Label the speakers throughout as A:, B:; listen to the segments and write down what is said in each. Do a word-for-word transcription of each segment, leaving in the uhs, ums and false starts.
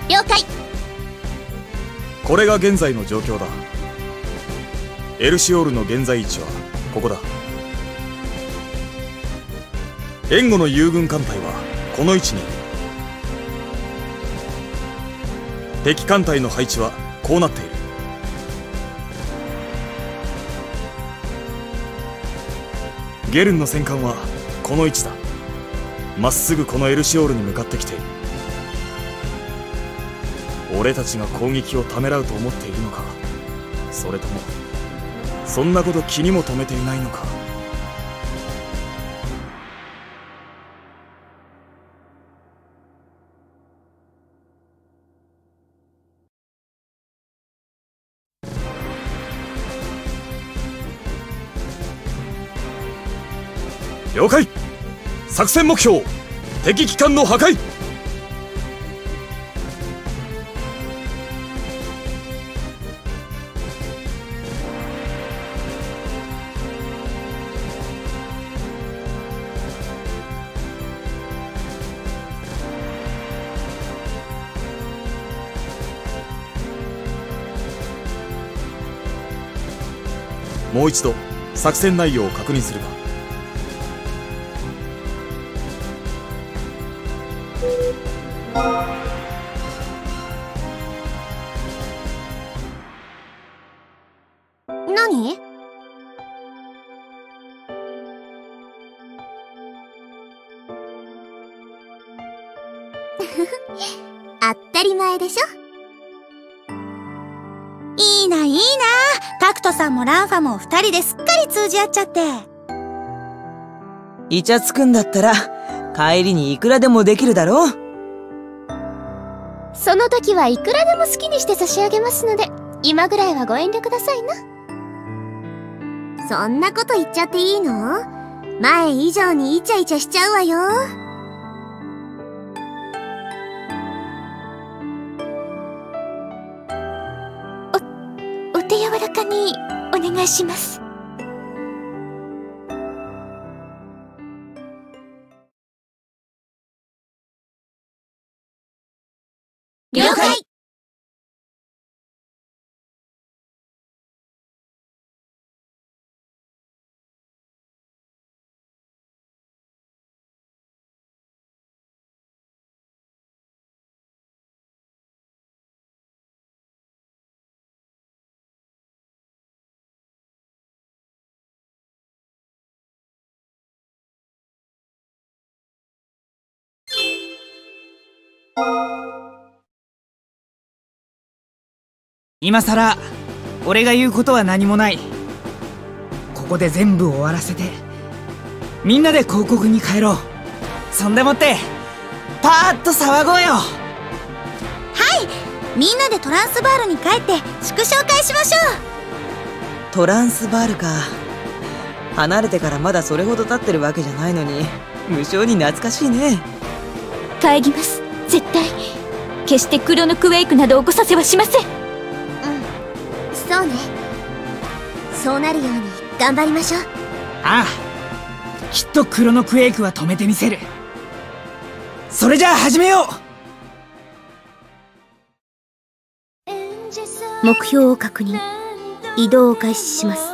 A: 了解。
B: これが現在の状況だ。エルシオールの現在位置はここだ。援護の友軍艦隊はこの位置にいる。敵艦隊の配置はこうなっている。ゲルンの戦艦はこの位置だ。まっすぐこのエルシオールに向かってきている。俺たちが攻撃をためらうと思っているのか、それともそんなこと気にも留めていないのか。了解。作戦目標、敵機関の破壊。もう一度作戦内容を確認するか。
A: 何？当たり前でしょ。
C: いいないいな。タクトさんもランファも二人ですっかり通じ合っちゃって。
D: イチャつくんだったら帰りにいくらでもできるだろう。
A: その時はいくらでも好きにして差し上げますので、今ぐらいはご遠慮くださいな。そんなこと言っちゃっていいの？前以上にイチャイチャしちゃうわよ。お、お手柔らかにお願いします。了解。
E: 今さら俺が言うことは何もない。ここで全部終わらせてみんなで広告に帰ろう。そんでもってパーッと騒ごうよ。
C: はい、みんなでトランスバールに帰って祝勝会しましょう。
D: トランスバールか。離れてからまだそれほど経ってるわけじゃないのに無性に懐かしいね。
A: 帰ります、絶対。決してクロノクウェイクなど起こさせはしません。そうね。そうなるように頑張りましょう。
E: ああ、きっとクロノクエイクは止めてみせる。それじゃあ始めよ
C: う。目標を確認。移動を開始します。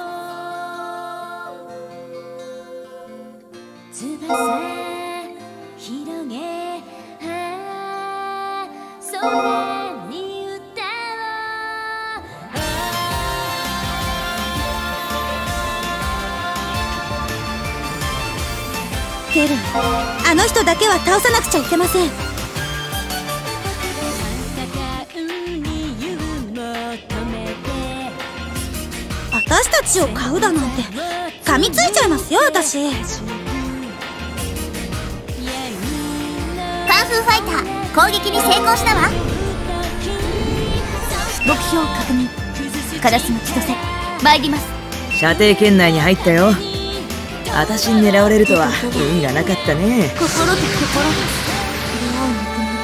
C: ゲルン、あの人だけは倒さなくちゃいけません。私たちを買うだなんて噛みついちゃいますよ、私。
A: カンフーファイター、攻撃に成功したわ。目標確認。カラスの千歳、参ります。
D: 射程圏内に入ったよ。私に狙われるとは運がなかったね。
A: 心と心が出会う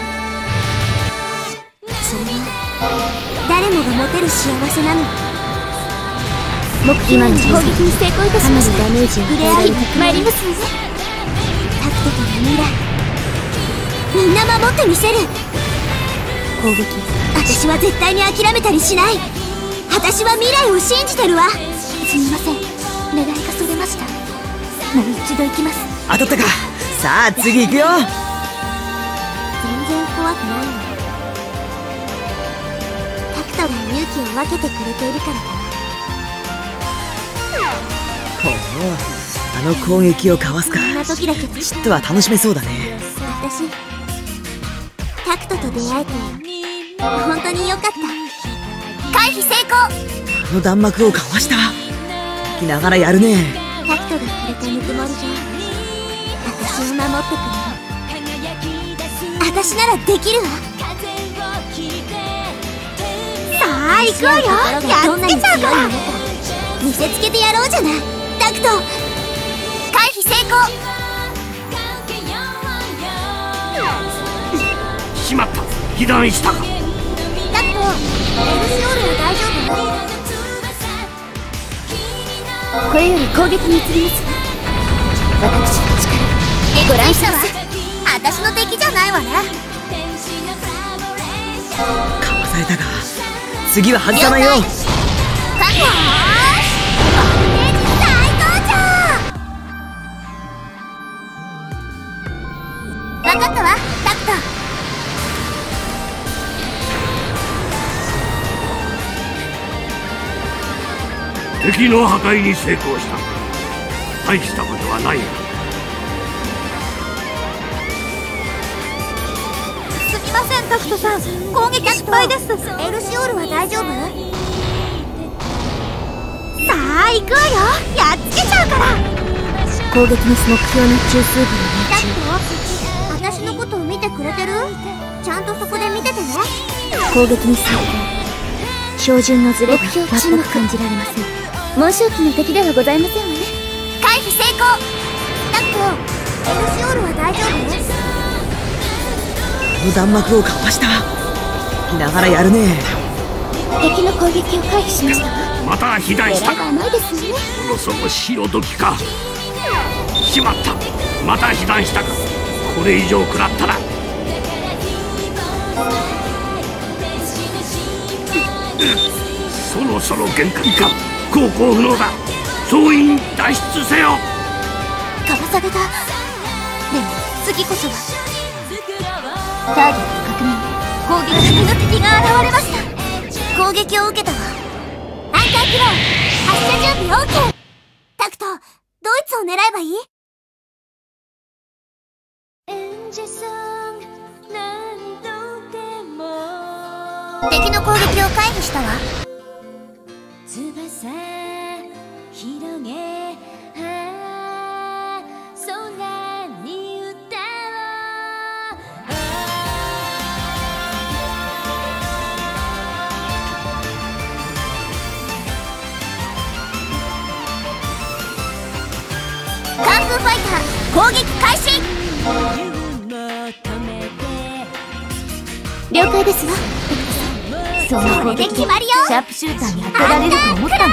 A: ぬくもり、それは誰もが持てる幸せなの。目標の攻撃に成功いたしました。ダメージを触れ合い参りますので。タクトとの未来、みんな守ってみせる。
C: 攻撃。
A: 私は絶対に諦めたりしない。私は未来を信じてるわ。
C: すみません、狙いがそれました。もう一度行きます。
D: 当たったか。さあ次行くよ。
A: 全然怖くないわ。タクトが勇気を分けてくれているからだな。
D: ほう、あの攻撃をかわすか。
A: こんな時だけど
D: ちっとは楽しめそうだね。
A: 私タクトと出会えて本当に良かった。回避成功。
D: あの弾幕をかわした。解きながらやるね。
A: タクトがくれたぬくもりで私を守ってくれる。私ならできるわ。さあ行くわよ。やっつけちゃうから見せつけてやろうじゃない。タクト回避成功。
F: しまった、被弾したか。
A: タクトエルシオールは大丈夫？
C: これより攻撃に移りますわ。私の力ご覧します。
A: 私の敵じゃないわね。
D: かわされたが次は外さないよ。
A: タクト最高じゃん。分かったわタクト。
F: 敵の破壊に成功した。大したことはない。
A: すみませんタクトさん、攻撃失敗です。エルシオールは大丈夫？さあ行くわよ。やっつけちゃうから。
C: 攻撃の目標の中枢部に
A: タ
C: 命
A: クト、私のことを見てくれてる？ちゃんとそこで見ててね。
C: 攻撃に成功。標準のズレが全く感じられません。紋章機の敵ではございませんわね。
A: 回避成功。タクト、エルシオールは大丈夫？
D: あの弾幕をかわした。解きながらやるね。
C: 敵の攻撃を回避しましたわ。
F: また被弾したか。
C: 甘いですよね。
F: そろそろ潮時か。しまった、また被弾したか。これ以上食らったらそろそろ限界か。航行不能だ。総員脱出せよ。
A: かわされた。でも次こそは。ターゲット確認。攻撃先の敵が現れました。攻撃を受けたわ。アンカー機能発射準備 オーケー。 タクト、ドイツを狙えばいい？敵の攻撃を回避したわ。翼広げ空に歌おう。カンフーファイター攻撃開始。
C: 了解ですわ。その攻
A: これで
C: 撃
A: 決まりよ。
C: シャープシューターに当てられると思ったんですか？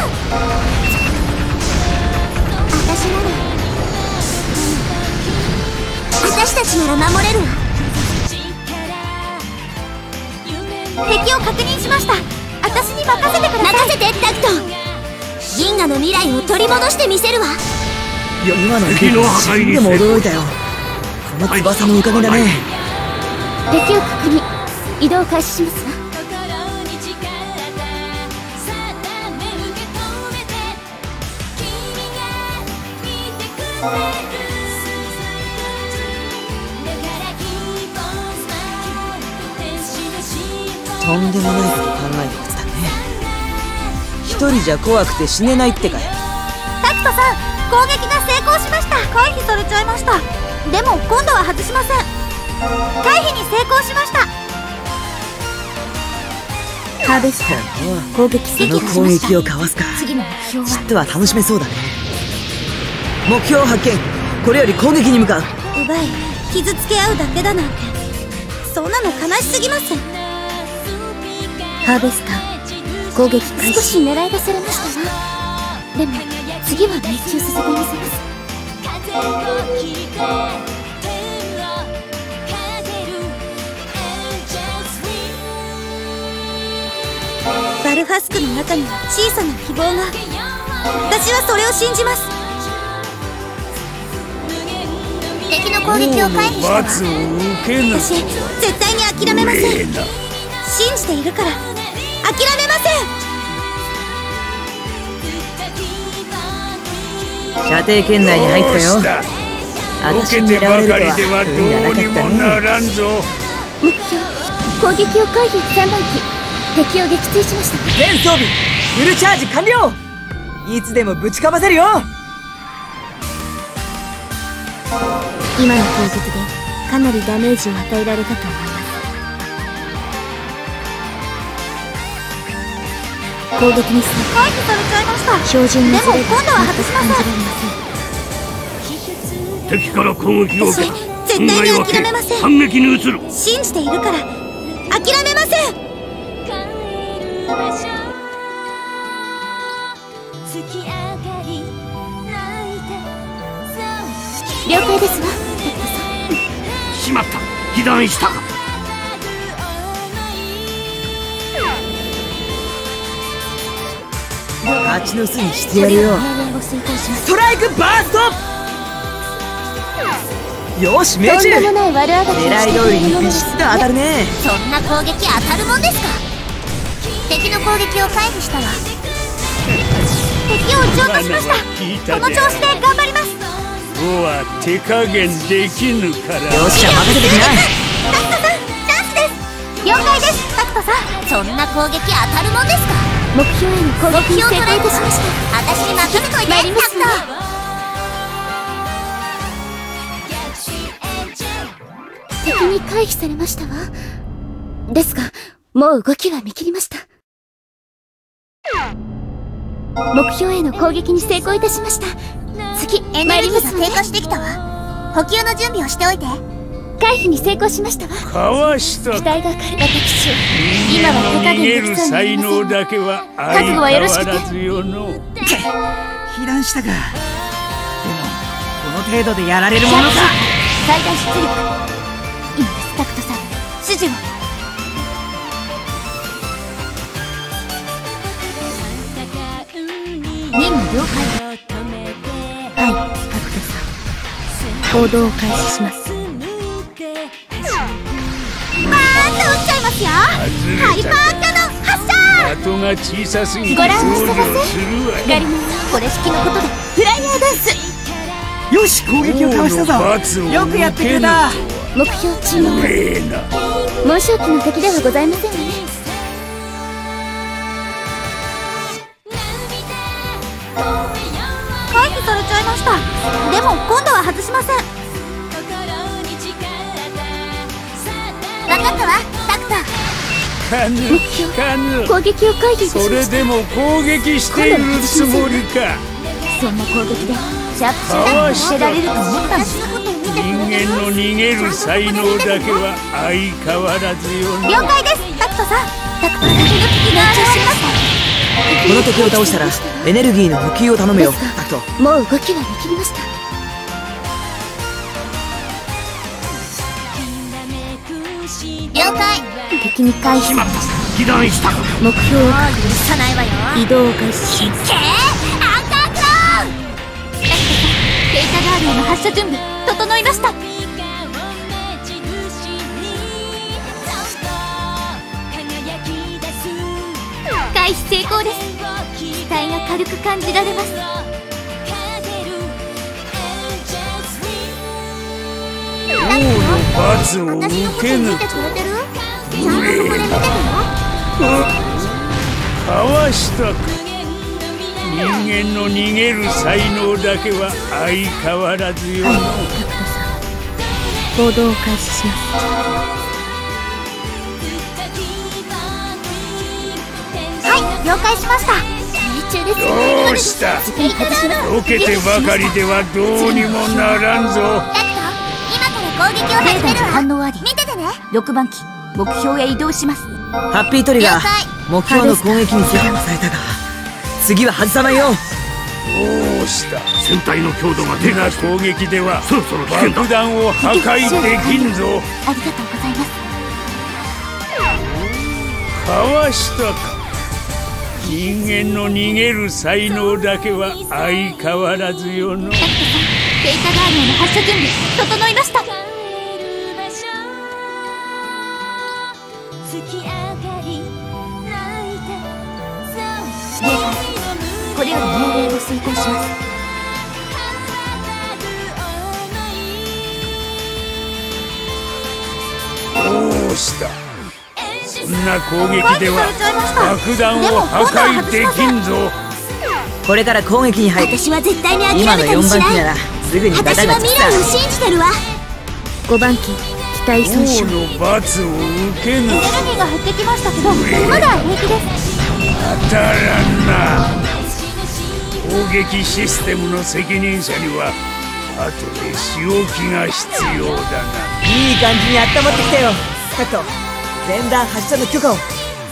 A: 私なら私たちなら守れるわ。敵を確認しました。私に任せてください。任せてタクト。銀河の未来を取り戻してみせるわ。
D: 今の
F: 敵の破壊に
D: でも驚いたよ。この翼のおかげだね。
C: 敵を確認。移動開始しますわ。
D: とんでもないこと考えてきたね。一人じゃ怖くて死ねないってかよ。
A: タクトさん、攻撃が成功しました。回避されちゃいました。でも今度は外しません。回避に成功しました。
C: ハーベスター攻撃
D: その攻撃をかわすか。
C: 次の目標は
D: ちっとは楽しめそうだね。目標発見。これより攻撃に向かう。
A: 奪い傷つけ合うだけだなんて、そんなの悲しすぎます。
C: ハーベスター攻撃開始。少し狙いがそれましたわ。でも次は命中させてみせます。
A: レファスクの中には小さな希望が。私はそれを信じます。敵の攻撃を回避したわ。私絶対に諦めません。信じているから諦めませ
D: ん。射程圏内に入ったよ。私に狙われるとは運がなかったね。
C: 目標攻撃を回避。さんばん機敵を撃墜しました。
E: 全装備フルチャージ完了。いつでもぶちかませるよ。
C: 今の攻撃でかなりダメージを与えられたと思います。攻撃に成功。
A: 回避されちゃいました。
C: 標準のズレが
A: でも今度は外しません。
C: 感じられません。
F: 敵から攻撃を受けた。
A: 絶対に諦めません。
F: 反撃に移る。
A: 信じているから諦めません。
C: 了解ですわ。
F: しまった。被弾したか。
D: 蜂の巣にしてやるよ。
E: ストライクバースト。よし命中。
C: とんでもない悪あがきを
D: 狙い通りにビシッと当たるね。
A: そんな攻撃当たるもんですか。敵の攻撃を回避したわ。敵を撃ち落としました。この調子で頑張ります。
F: うは手加減できぬから。
D: よっしゃ任せてきな。
A: タクトさんチャンスです。了解です。タクトさんそんな攻撃当たるもんですか。
C: 目標への攻撃に成功いたしました。
A: 私に任せといて。
C: 参りますわ。敵に回避されましたわ。ですがもう動きは見切りました。目標への攻撃に成功いたしました。次
A: エネルギーが低下してきたわ。補給の準備をしておいて。
C: 回避に成功しましたわ。
F: かわした
C: 期待がかかる。私今は手加減できそうになりません。
F: だけは
C: 覚悟はよろしくて。
E: 被弾したか。でもこの程度でやられるものか。
A: 最大出力。いいです。タクトさん指示を。任務了解。
C: はい、タクトさん行動を開始します。
A: バーンと撃っちゃいますよ。ハイパーカノン発射。
F: 的が小さすぎて
C: ご覧にしてません。
F: するわ。
C: ガリナこれ式のことでフライヤーダンス。
E: よし攻撃をかわしたぞ。よくやってくれた。
C: 目標注目。紋章機の敵ではございませんわね。
A: 回避されちゃいました。でも今度は外しません。分かったわタクト。
C: 目標攻撃を回避いたしました。
F: それでも攻撃しているつもりか。
C: そんな攻撃でシャープシューターに捨てられると思ったんですか。
F: 人間の逃げる才能だけは相変わらずよな。
A: 了解ですタクトさん。タクト先の敵が熱中しました。
D: この敵を倒したらエネルギーの補給を頼むよ。タクト
C: もう動きは見切りました。
A: 了解。
C: 敵に回避されました。
F: 被弾したか。
C: 目標を
A: もう許さないわよ。
C: 移動を開始します。
A: けーアンカークローン。タクトさんデータガーリアの発射準備整いました。回避成功です。機体が軽く感じられます。
F: 罰を受けぬと。
A: ちゃんとそこで見てるよ。
F: かわしたか。人間の逃げる才能だけは相変わらずよ。
C: はい、タクトさん行動を開始します。
A: はい、了解しました。命中です。
F: どうした。避けてばかりではどうにもならんぞ。
A: 今から攻撃を始めるわ。反応あり。見ててね。ろくばん機目標へ移動します。
D: ハッピートリガー目標の攻撃に成功されたが次は外さないよ。
F: どうした。船体の強度が出な攻撃ではそろそろ爆弾を破壊できんぞ。
A: ありがとうございます。
F: かわしたか。 人間の逃げる才能だけは相変わらずよの。
A: タクトさん、データガーディアの発射準備整いました。これより命令を遂行します。
F: どうした。そんな攻撃では爆弾を破壊できんぞ。
D: これから攻撃に入る。
A: 私は絶対に諦
D: 今の
A: めたり
D: 4
A: しない。
D: 番機ならすぐにガタ
A: 私は
D: がつくさ。
A: 未来を信じてるわ。
C: ごばん機機体損傷。
F: 王の罰を受けぬ。
A: エネルギーが減ってきましたけど、まだ平気です。
F: 当たらんな。攻撃システムの責任者には後で仕置きが必要だな。
D: いい感じに温まってきたよ。タクト、前段発射の許可を。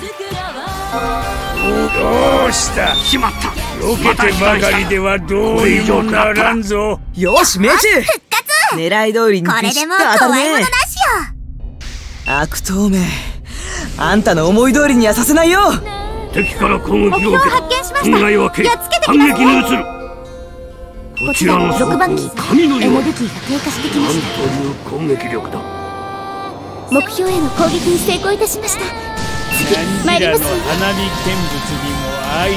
F: どうした。しまった。避けてばかりではどうにもならんぞ。
D: よし、命中。狙い通りに
A: これ
D: ピシッと
A: でもう
D: 当たるね
A: 怖いものなしよ。
D: 悪党め、あんたの思い通りにはさせないよ。
F: 敵から攻
A: 目標を
F: 撃を受け
A: 発見しました。
F: 考え分け
A: やっつけてき
F: 反
A: ますね。
F: 撃に移る。こちらの
A: ろくばん機、
F: 神のように
A: エネルギーが低下してきま
F: なん
A: した。
F: という攻撃力だ。
C: 目標への攻撃に成功いたしました。次参りますよ。
F: 花火見物にも愛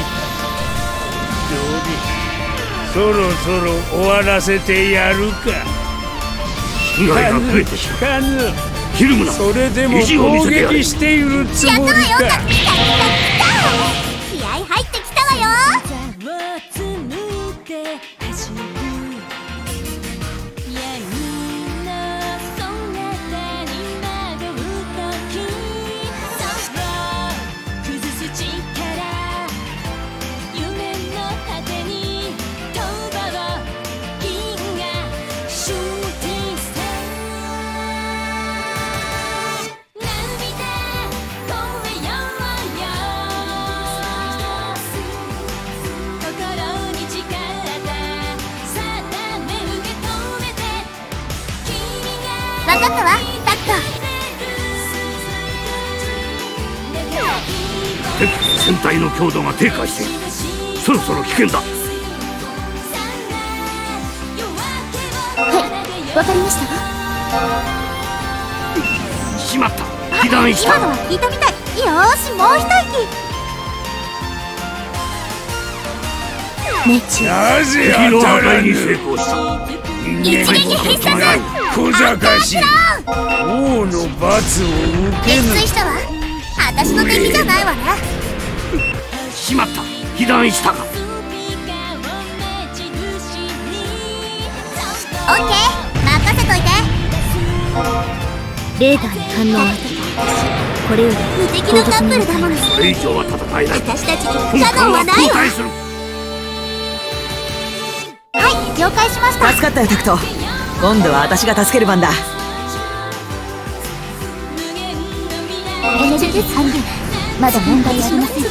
F: どうりそろそろ終わらせてやるか。被害が増えてしまう。かぬひるむな。それでも攻撃しているつもりか。
A: やったわよ。来た来た来た。気合入ってきたわよ。分かったわ、タクト。
F: 敵船体の強度が低下している。そろそろ危険だ。
C: はい、わかりましたわ。
F: しまった。被弾し
A: 今の
F: た。
A: は聞いたみたい。よーし、もう一息。
C: 命中。
F: なぜ当たらに成功した。
A: 一撃必殺。
F: 小賢しい。王の罰を受け
A: 撃
F: ぬ。
A: 墜したわ。私の敵じゃないわね。
F: しまった。被弾したか。
A: オッケー、任せといて。
C: レーダーに反応があったこれより
A: 無敵のカップルだもの。
F: これ以上は戦えない。
A: 私たちに不
F: 今回は
A: 可能はないわ。
F: 後悔する。
A: はい、了解しました。
D: 助かったよタクト。今度は私が助ける番だ。
A: エネルギー半分。まだ問題ありません。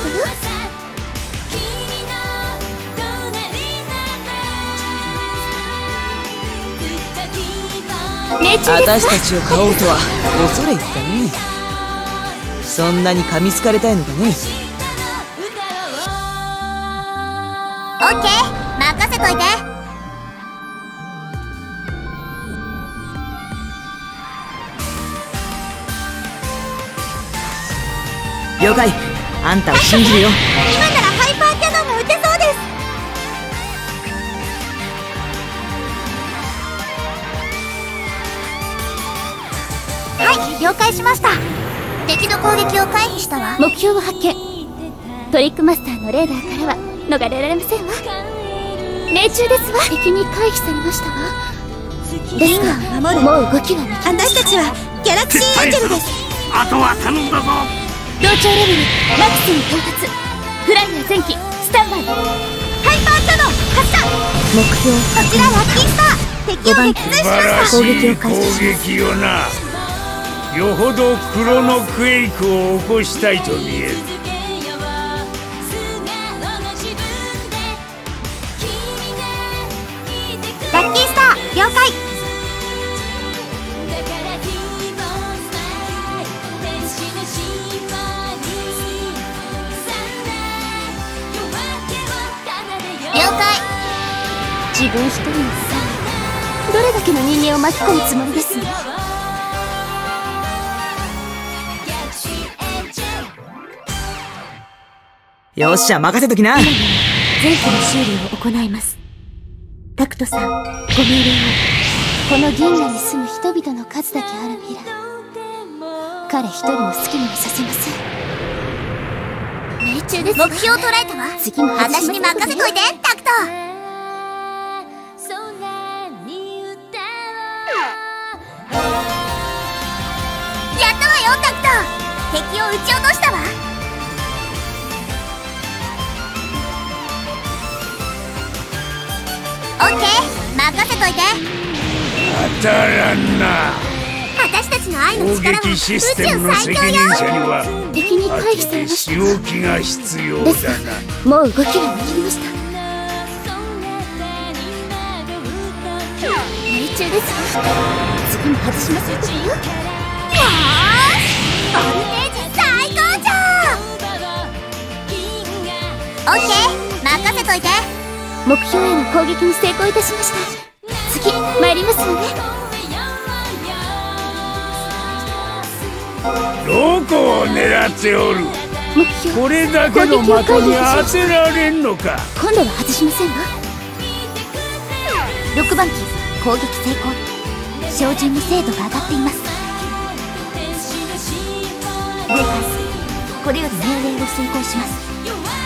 C: 命中です
D: 私たちを買おうとは恐れ入ったね。そんなに噛みつかれたいのかね。
A: オッケー、任せといて。
D: 了解。あんたを信じるよ。
A: 今ならハイパーキャノンが撃てそうです。はい、了解しました。敵の攻撃を回避したわ。
C: 目標を発見。トリックマスターのレーダーからは逃れられませんわ。命中ですわ。敵に回避されましたわ。ですがもう動きがなく。
A: 私たちはギャラクシーエンジェルです。
F: あとは頼んだぞ。
C: 同調レベルマックスに到達。フライヤー前期スタンバイ。
A: ハイパーキャノン発射。
C: 目標
A: こちらラッキースター。敵を撃墜し
F: 素
A: ました。
F: 晴らしい
C: 攻撃を開
F: 攻
C: 始します
F: 撃よな。よほどクロノクエイクを起こしたいと見える。
A: ラッキースター了解。
C: 分一人のさどれだけの人間を巻き込むつもりですの。
D: よっしゃ、任せときな。
C: 前期の修理を行います。タクトさん、ご命令を。この銀河に住む人々の数だけある未来、彼一人の好きにはさせません。命中です。
A: 目標を捉えたわ。
C: 次も
A: 私に任せといて、タクト。やったわよ、タクト。敵を撃ち落としたわ。オッケー、任せといて。
F: 当たらんな。
A: 私たちの愛の
F: 攻
A: 力は宇宙
F: 撃システムの責
A: 最強よ。
F: 任者には
C: 敵に回避されまし
F: 仕置きが必要
C: た。です
F: だ
C: が
F: な。
C: もう動きができました。命中ですわ。次も外しませんからよ。
A: よーし、ボルテージ最高潮。オッケー、任せといて。
C: 目標への攻撃に成功いたしました。次参りますわね。
F: どこを狙っておる。
C: 目標
F: これだけの的に当てられんのか。
C: 今度は外しませんわ。ろくばん機攻撃成功。照準の精度が上がっています。了解。これより命令を遂行します。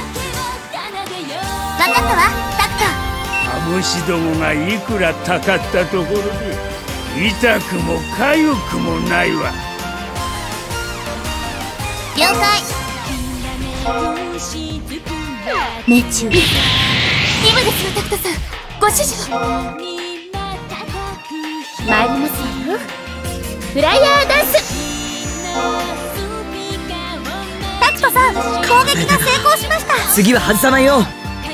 A: 分かったわ、タクト。
F: ハムシどもがいくらたかったところで痛くも痒くもないわ。
A: 了解。
C: 命中。今ですよ、タクトさん。ご指示を。参りますわよ。フライヤーダンス。
A: タクトさん、攻撃が成功しました。
D: 次は外さないよ。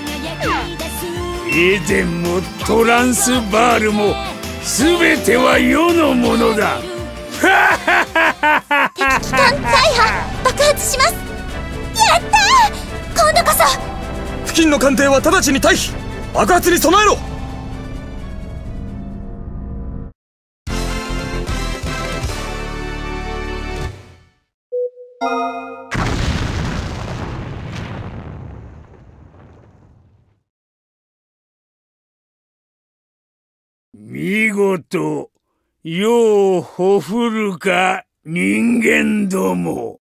F: エデンもトランスバールも全ては世のものだ。
A: 敵機関大破爆発します。やったー、今度こそ。
B: 付近の艦艇は直ちに退避。爆発に備えろ。
F: 見事、世をほふるか人間ども。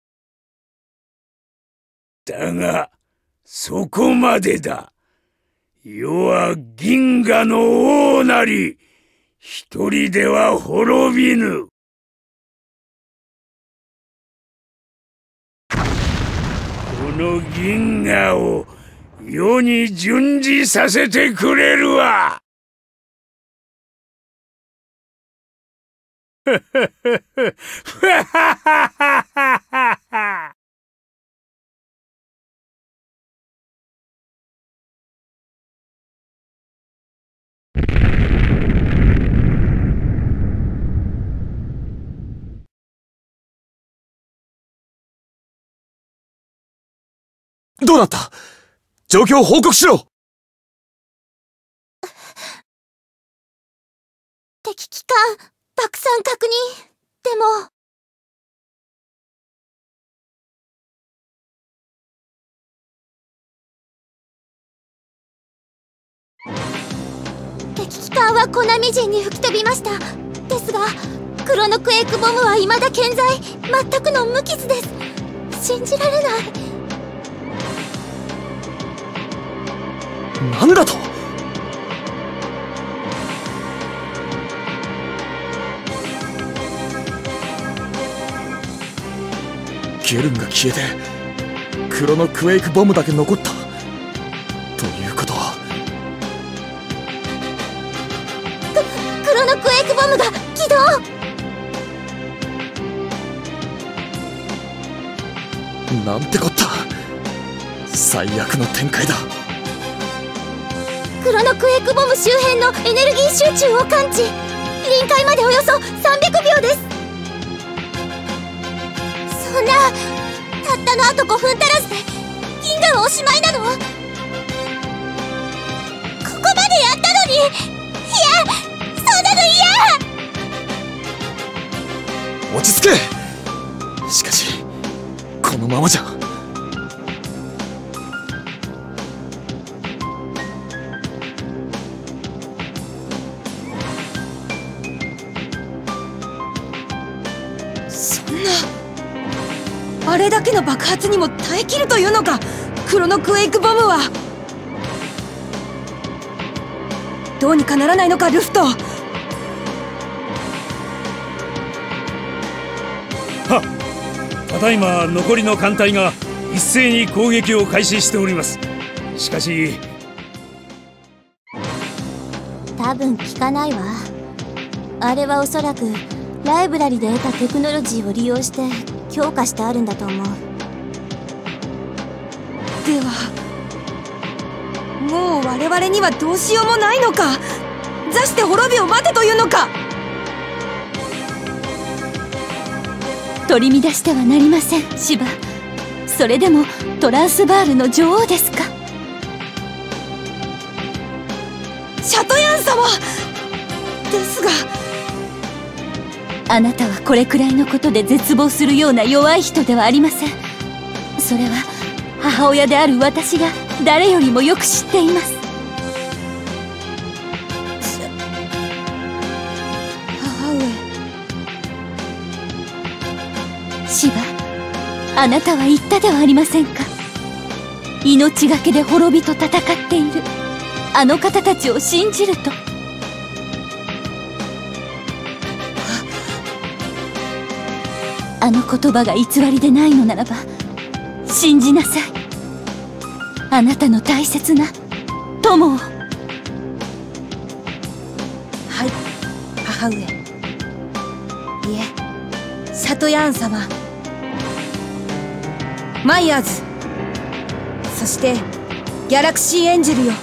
F: だがそこまでだ。世は銀河の王なり、一人では滅びぬ。この銀河を世に順次させてくれるわ。ふふふふふははははは。
B: どうなった？状況を報告しろ。
A: 敵機関爆散確認。でも敵機関はコナミ人に吹き飛びました。ですがクロノクエイクボムは未だ健在。全くの無傷です。信じられない。
B: なんだと？ゲルンが消えてクロノクエイクボムだけ残った。ということは
A: ククロノクエイクボムが起動。
B: なんてこった。最悪の展開だ。
A: クロノクエイクボム周辺のエネルギー集中を感知。臨界までおよそさんびゃくびょうです。そんなたったのあとごふん足らずで銀河はおしまいなの？ここまでやったのに。 や、そんなの嫌。
B: 落ち着け。しかしこのままじゃ。
D: そんな、あれだけの爆発にも耐えきるというのか、クロノクエイクボムは。どうにかならないのか、ルフト。
F: はっ、ただいま残りの艦隊が一斉に攻撃を開始しております。しかし
C: 多分効かないわ。あれはおそらくライブラリで得たテクノロジーを利用して強化してあるんだと思う。
D: ではもう我々にはどうしようもないのか。座して滅びを待てというのか。
C: 取り乱してはなりません、シバ。それでもトランスバールの女王ですか。
D: シャトヤン様ですが、
C: あなたはこれくらいのことで絶望するような弱い人ではありません。それは母親である私が誰よりもよく知っています。
D: 母上。
C: シバ、あなたは言ったではありませんか。命がけで滅びと戦っているあの方たちを信じると。あの言葉が偽りでないのならば信じなさい。あなたの大切な友を。
D: はい、母上。いえ、シャトヤーン様、マイヤーズ、そしてギャラクシーエンジェルよ。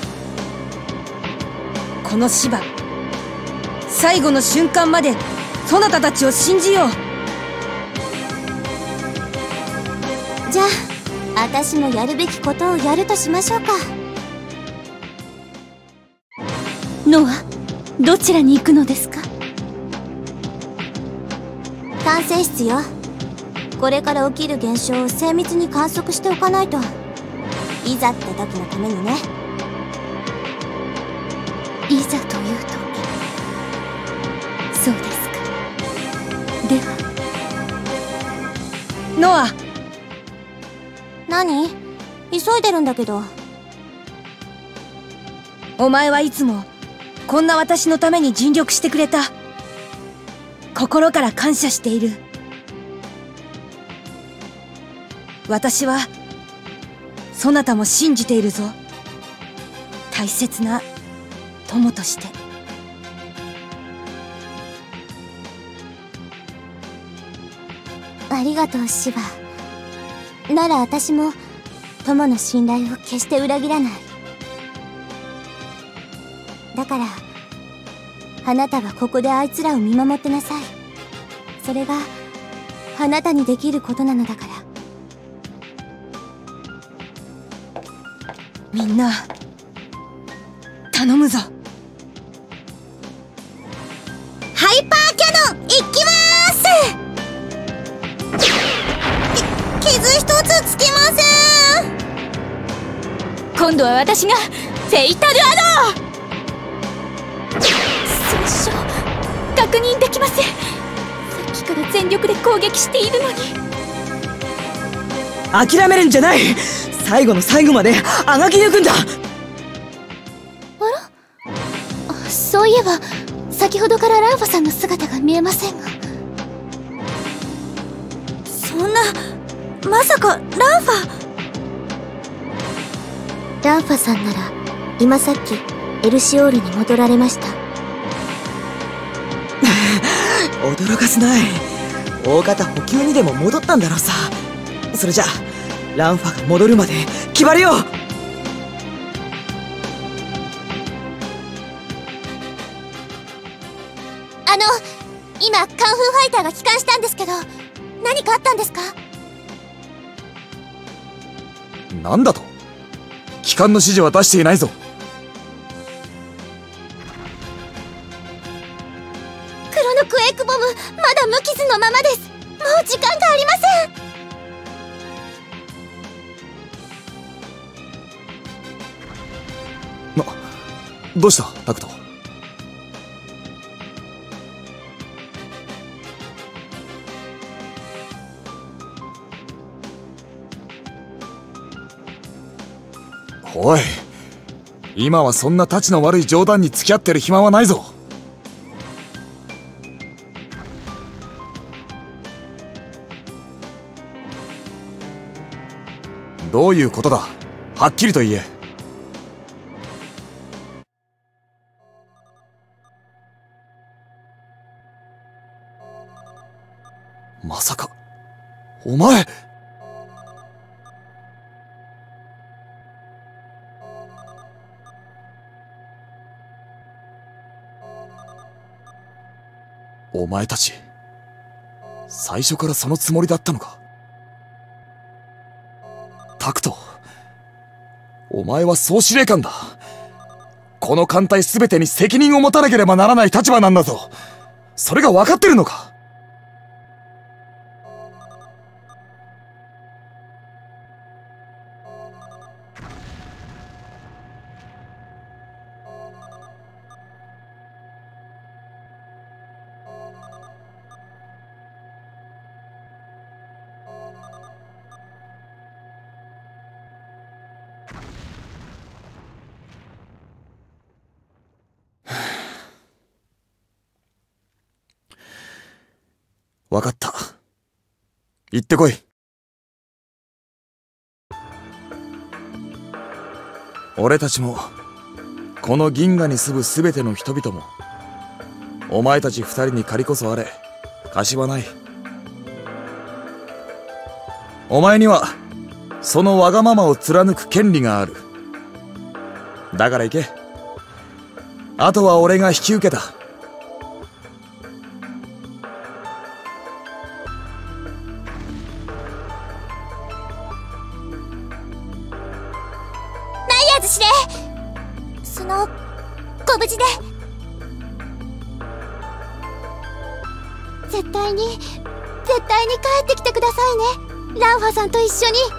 D: この芝、最後の瞬間までそなたたちを信じよう。
C: じゃあ私もやるべきことをやるとしましょうか。ノア、どちらに行くのですか。管制室よ。これから起きる現象を精密に観測しておかないと、いざって時のためにね。いざという時。そうですか。では。
D: ノア。
C: 何？急いでるんだけど。
D: お前はいつもこんな私のために尽力してくれた。心から感謝している。私はそなたも信じているぞ。大切な友として。
C: ありがとう、シバ。なら私も友の信頼を決して裏切らない。だからあなたはここであいつらを見守ってなさい。それがあなたにできることなのだから。
D: みんな頼むぞ。
A: ハイパーキャノンいきまーす。き傷一つつきません。
C: 今度は私がフェイタルアド。損傷確認できません。さっきから全力で攻撃しているのに。
D: 諦めるんじゃない。最後の最後まであがき抜くんだ。
C: あら、そういえば先ほどからランファさんの姿が見えませんが。
A: そんな、まさかランファ。
C: ランファさんなら今さっきエルシオールに戻られました。
D: 驚かすない。大方補給にでも戻ったんだろうさ。それじゃランファが戻るまで決まるよ。
C: あの、今カンフーファイターが帰還したんですけど、何かあったんですか？
B: なんだと？帰還の指示は出していないぞ。
C: 黒のクエイクボムまだ無傷のままです。もう時間がありません。
B: な、どうしたタクト。おい、今はそんなたちの悪い冗談に付き合ってる暇はないぞ。どういうことだ、はっきりと言え。まさかお前。お前たち最初からそのつもりだったのか。タクト、お前は総司令官だ。この艦隊全てに責任を持たなければならない立場なんだぞ。それが分かってるのか。分かった。行ってこい。俺たちもこの銀河に住む全ての人々もお前たち二人に借りこそあれ貸しはない。お前にはそのわがままを貫く権利がある。だから行け。あとは俺が引き受けた。
C: 司令、そのご無事で。絶対に絶対に帰ってきてくださいね、ランファさんと一緒に。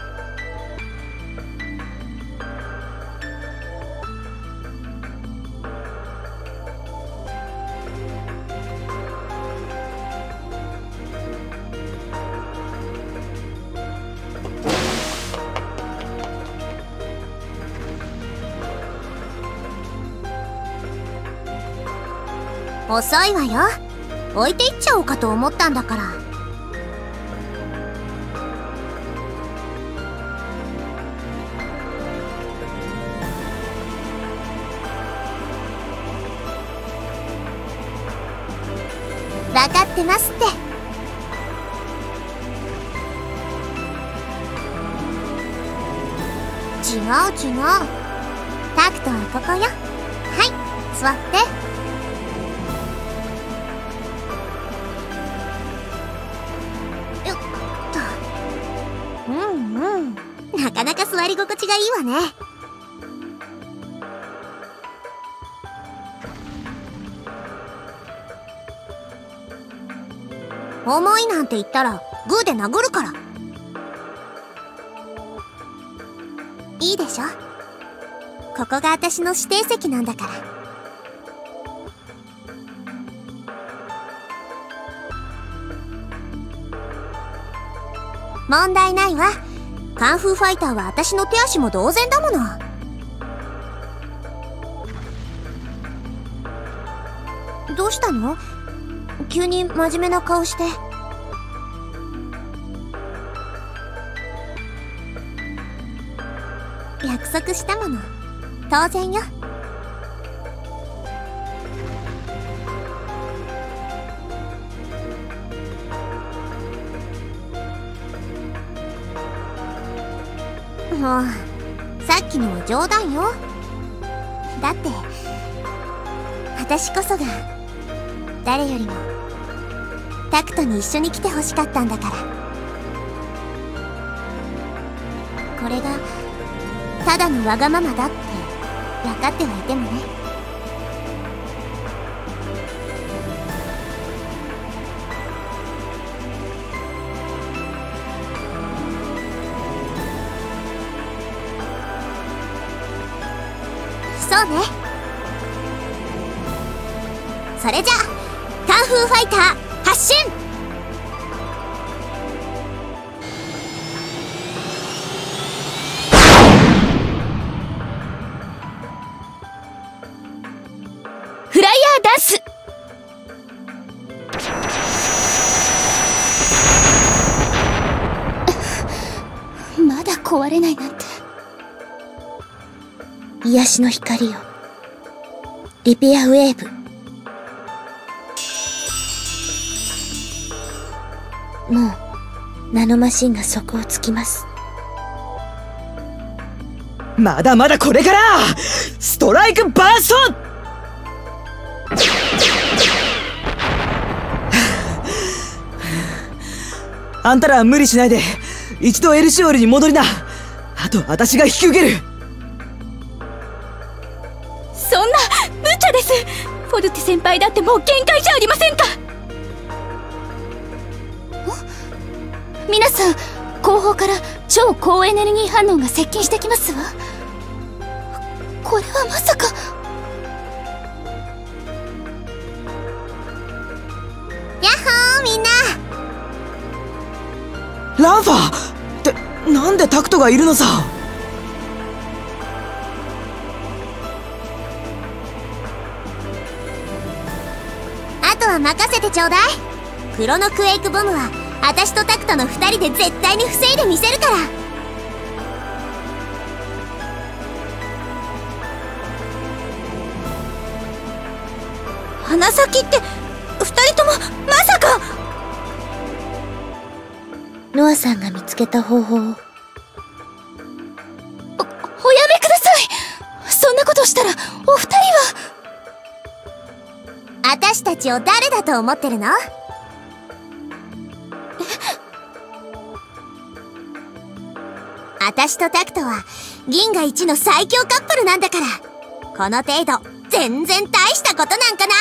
A: 遅いわよ。置いていっちゃおうかと思ったんだから。分かってますって。違う違う。タクトはここよ。はい、座って。なかなか座り心地がいいわね。重いなんて言ったらグーで殴るから。いいでしょ。ここが私の指定席なんだから。問題ないわ。カンフーファイターは私の手足も同然だもの。どうしたの？急に真面目な顔して。約束したもの。当然よ。もうさっきのは冗談よ。だって私こそが誰よりもタクトに一緒に来てほしかったんだから。これがただのわがままだって分かってはいてもね。 そうね。それじゃあカンフーファイター発進。
C: フライヤーダンス。まだ壊れないなんて。癒しの光よ、リペアウェーブ。もうナノマシンが底をつきます。
D: まだまだこれから。ストライクバースト。あんたらは無理しないで一度エルシオールに戻りな。あと私が引き受ける。
C: そんな無茶です。フォルテ先輩だってもう限界じゃありませんか。皆さん、後方から超高エネルギー反応が接近してきますわ。これはまさか。
A: やっほーみんな。
D: ランファーってなんでタクトがいるのさ。
A: あとは任せてちょうだい。クロノクエイクボムは私とタクトのふたりで絶対に防いでみせるから。
C: 鼻先ってふたりともまさか。ノアさんが見つけた方法を。お、おやめください。そんなことしたらお二人は。
A: 私たちを誰だと思ってるの？私とタクトは銀河一の最強カップルなんだから、この程度全然大したことなんかない。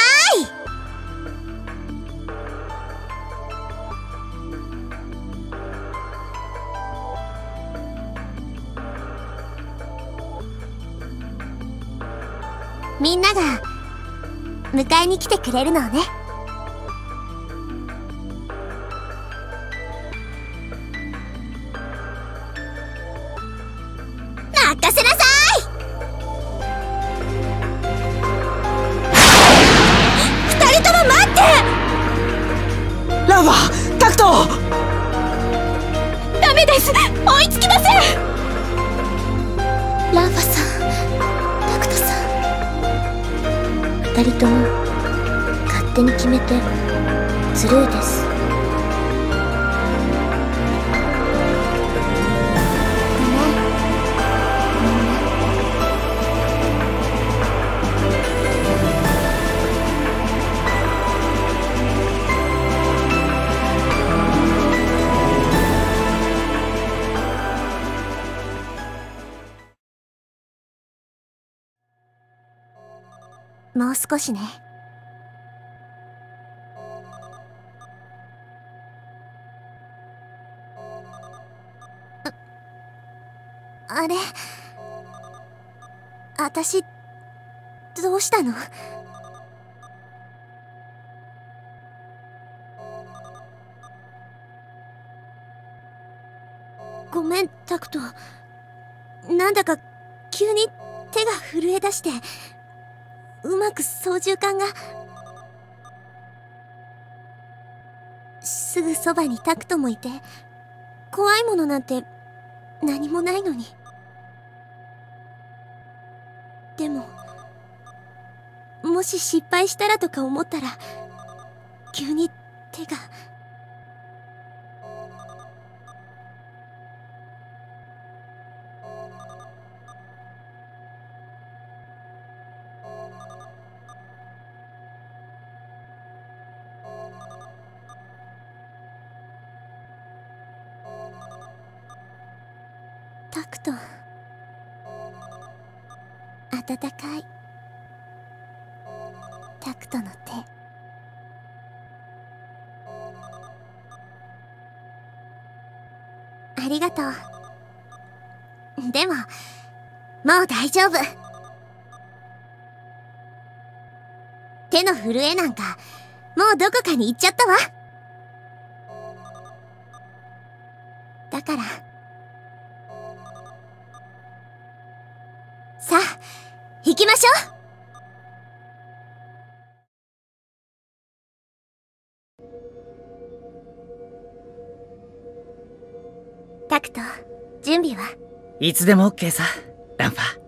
A: みんなが迎えに来てくれるのをね。任せなさい。二人とも待って。
D: ランファー、タクト。
C: ダメです、追いつきません。ランファさん、タクトさん、二人とも勝手に決めてズルーです。
A: もう少しね。あ、あれ、あたしどうしたの？ごめんタクト、なんだか急に手が震え出して、うまく操縦桿が。すぐそばにタクトもいて、怖いものなんて何もないのに。でももし失敗したらとか思ったら、急に手が。タクト、温かいタクトの手。ありがとう。でももう大丈夫。 手の震えなんかもうどこかに行っちゃったわ。だからさあ行きましょう。タクト、準備は？
E: いつでも OK さ、ランファ。